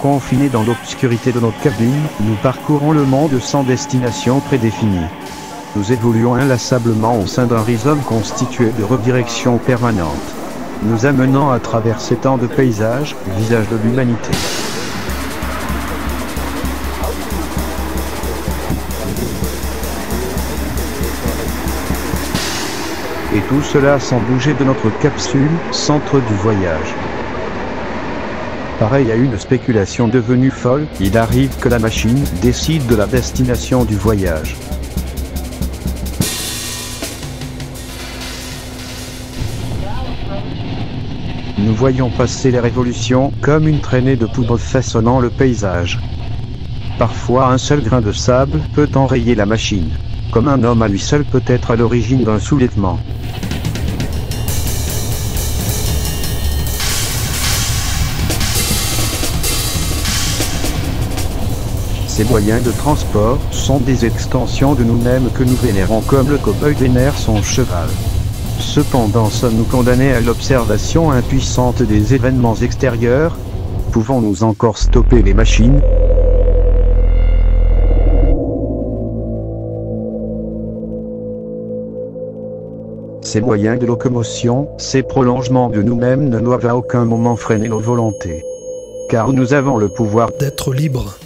Confinés dans l'obscurité de notre cabine, nous parcourons le monde sans destination prédéfinie. Nous évoluons inlassablement au sein d'un rhizome constitué de redirections permanentes, nous amenant à travers ces temps de paysages, visage de l'humanité. Et tout cela sans bouger de notre capsule, centre du voyage. Pareil à une spéculation devenue folle, il arrive que la machine décide de la destination du voyage. Nous voyons passer les révolutions comme une traînée de poudre façonnant le paysage. Parfois un seul grain de sable peut enrayer la machine, comme un homme à lui seul peut être à l'origine d'un soulèvement. Ces moyens de transport sont des extensions de nous-mêmes que nous vénérons comme le cow-boy vénère son cheval. Cependant, sommes-nous condamnés à l'observation impuissante des événements extérieurs? Pouvons-nous encore stopper les machines? Ces moyens de locomotion, ces prolongements de nous-mêmes ne doivent à aucun moment freiner nos volontés. Car nous avons le pouvoir d'être libres.